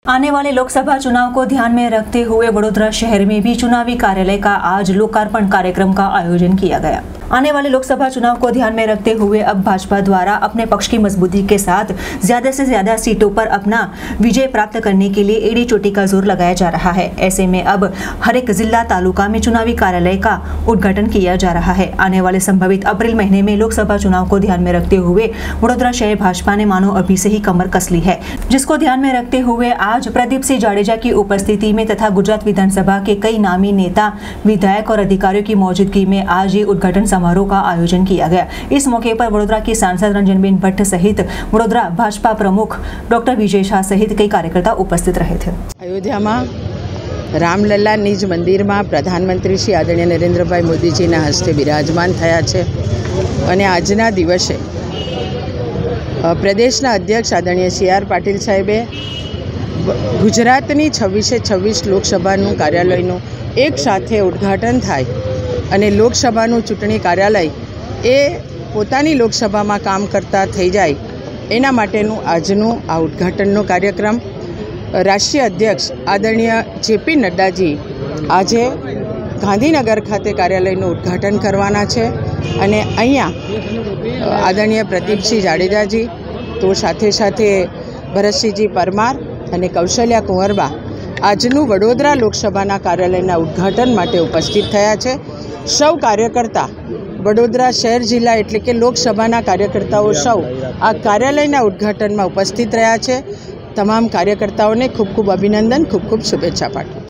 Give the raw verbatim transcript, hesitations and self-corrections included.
आने वाले लोकसभा चुनाव को ध्यान में रखते हुए वडोदरा शहर में भी चुनावी कार्यालय का आज लोकार्पण कार्यक्रम का आयोजन किया गया। आने वाले लोकसभा चुनाव को ध्यान में रखते हुए अब भाजपा द्वारा अपने पक्ष की मजबूती के साथ ज्यादा से ज्यादा सीटों पर अपना विजय प्राप्त करने के लिए एड़ी चोटी का जोर लगाया जा रहा है। ऐसे में अब हर एक जिला तालुका में चुनावी कार्यालय का उद्घाटन किया जा रहा है। आने वाले संभावित अप्रैल महीने में लोकसभा चुनाव को ध्यान में रखते हुए वडोदरा शहर भाजपा ने मानो अभी से ही कमर कस ली है, जिसको ध्यान में रखते हुए आज प्रदीप सिंह जाडेजा की उपस्थिति में तथा गुजरात विधानसभा के कई नामी नेता, विधायक और अधिकारियों की मौजूदगी में आज ये उद्घाटन समारोह का आयोजन किया गया। इस मौके पर वडोदरा की सांसद रंजनबेन भट्ट सहित वडोदरा भाजपा प्रमुख डॉक्टर विजय शाह सहित कई कार्यकर्ता उपस्थित रहे थे। अयोध्या में रामलला निज मंदिर में प्रधानमंत्री श्री आदरणीय नरेन्द्रभाई मोदीजी हस्ते विराजमान थया छे अने आजना दिवसे प्रदेशना अध्यक्ष आदरणीय सी आर पाटील साहेबे गुजरातनी छवीसे छवीस लोकसभाનું કાર્યાલયનું એક સાથે ઉદ્ઘાટન થાય અને લોકસભાનું ચૂંટણી કાર્યાલય એ પોતાની લોકસભામાં કામ કરતા થઈ જાય એના માટેનું આજનું આ ઉદ્ઘાટનનો કાર્યક્રમ રાષ્ટ્રીય અધ્યક્ષ આદરણીય જેપી નડ્ડાજી આજે ગાંધીનગર ખાતે કાર્યાલયનું ઉદ્ઘાટન કરવાના છે અને અહીંયા આદરણીય પ્રદીપસિંહ જાડેજાજી તો સાથે સાથે ભરતસિંહજી પરમાર અને કૌશલ્યા કુંવરબા આજનું વડોદરા લોકસભાના કાર્યાલયના ઉદ્ઘાટન માટે ઉપસ્થિત થયા છે। સૌ કાર્યકર્તા વડોદરા શહેર જિલ્લા એટલે કે લોકસભાના કાર્યકર્તાઓ સૌ આ કાર્યાલયના ઉદ્ઘાટનમાં ઉપસ્થિત રહ્યા છે। તમામ કાર્યકર્તાઓને ખૂબ ખૂબ અભિનંદન, ખૂબ ખૂબ શુભેચ્છા પાઠવું।